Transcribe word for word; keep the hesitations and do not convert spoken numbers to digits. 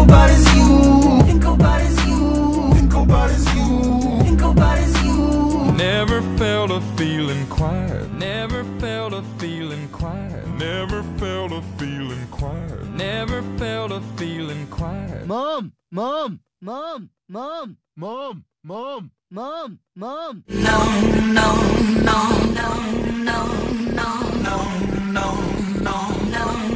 about is you. Think about is you. Think about is you. Think about is you. Never felt a feeling quiet. Never felt a feeling quiet. Never felt a feeling quiet. Never felt a feeling quiet. Mom, mom, mom, mom, mom, mom, mom, mom. No, no, no, no, no, no, no, no, no, no.